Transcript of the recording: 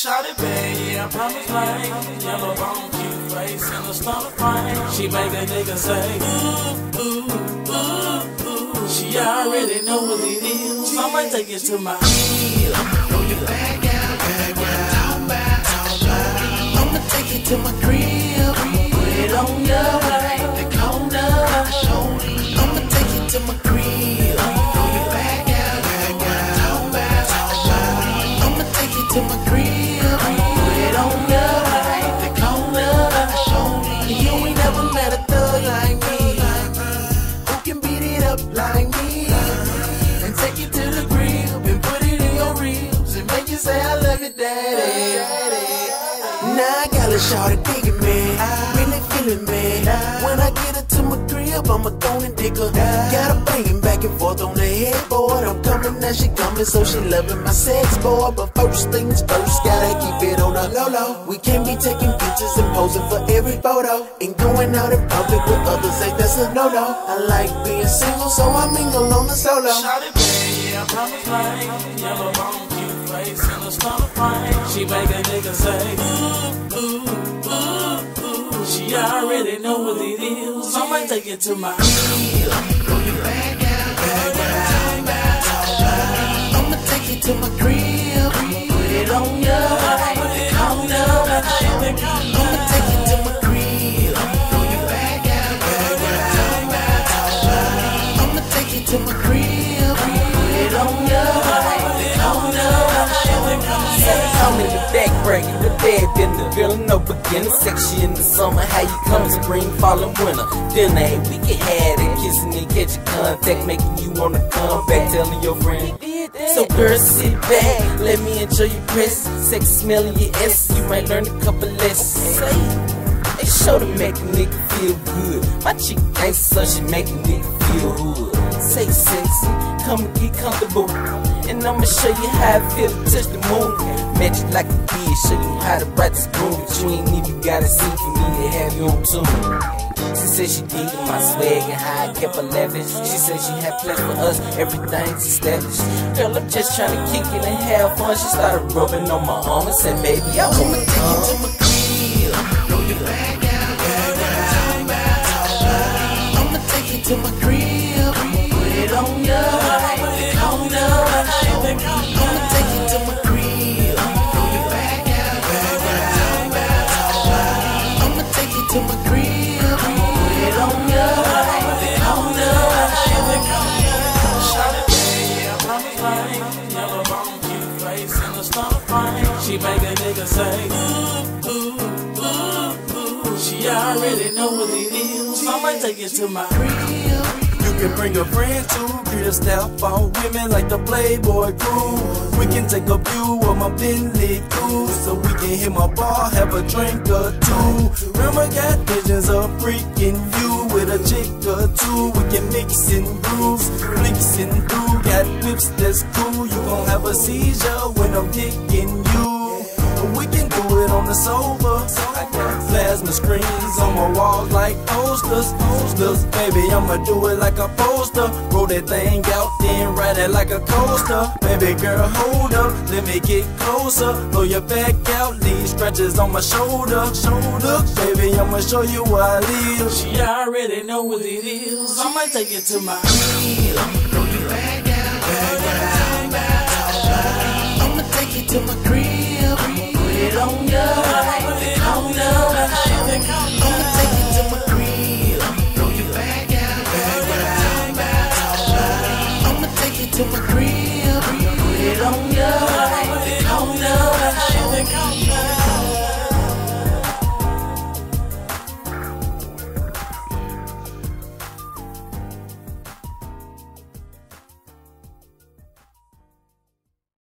Shot it bad, yeah, I promise right. Yellow bone, cute face, and a stunner frame. She make a nigga say, ooh, ooh, ooh, ooh. She already know what it is. I might take it to my crib. Throw your bag out, I'ma take it to my crib. Put it on your right, the corner. I'ma take it to my crib. Throw your bag out, I'ma take it to my crib. Put it on your right, the corner. You ain't never met a thug like me, who can beat it up like me, and take you to the crib and put it in your ribs and make you say I love you, daddy. Now I got a shawty digging me, really feeling me. When I get her to my crib, I'ma throw and dig her. Got her banging back and forth on the headboard. I'm coming, now she coming, so she loving my sex boy. But first things first, gotta keep it on the low-low. We can't be taking pictures and posing for every photo, and going out in public with others, say that's a no-no. I like being single, so I mingle on the solo. Shot it bad, yeah, I promise right. Yellow bone, cute face, and a stunner frame. She make a nigga say, ooh, ooh, ooh, ooh. She already know what it is. I might take it to my crib. Throw your bag out, I'ma take it to my crib. Put it on your right, the corner. I'ma take it to my crib. Throw your bag out, I'ma take it to my crib. Put it on your right, the corner. I'm in the back bracket, the bad in the villain, no beginner. Sexy in the summer, how you come spring, fall, and winter. Dinner, hey, we can have it, kissing and catching contact, making you wanna come back, telling your friend. So girl, sit back, let me enjoy your presence. Sexy smelling your essence, you might learn a couple lessons. Say, they show to make a nigga feel good. My chick ain't so she make a nigga feel hood. Say sexy, come and get comfortable, and I'ma show you how I feel to touch the moon. Match it like a bee, show you how to ride this groove. But you ain't even gotta sing for me to have you on tune. She said she needed my swag and how I kept her lavish. She said she had plans for us, everything's established. Girl, I'm just trying to kick it and have fun. She started rubbing on my arm and said, baby, I wanna Take it to my crib. Throw your bag out, I'ma take it to my crib. Put it on your right, the corner. I'ma take it to my crib. Throw your bag out, I'ma take it to my crib. Put it on your right, the corner. Shot it bad, yeah, I promise right. Yellow bone, cute face, and a stunner frame. She make a nigga say, ooh, ooh, ooh, ooh. She already know what it is. I might take it to my crib. You can bring a friend too, get a staff on women like the Playboy crew. We can take a view of my Bentley cruise, so we can hit my bar, have a drink or two. Remember, got visions of freaking you with a chick or two. We can mix and grooves, mixing through. Got whips that's cool, you gon' have a seizure when I'm kicking you. We can do it on the sober. I got plasma screens on my walls like posters. Baby, I'ma do it like a poster. Roll that thing out, then ride it like a coaster. Baby girl, hold up, let me get closer. Throw your back out, leave scratches on my shoulder. Look, baby, I'ma show you where I live. She already know what it is. I might take it to my crib.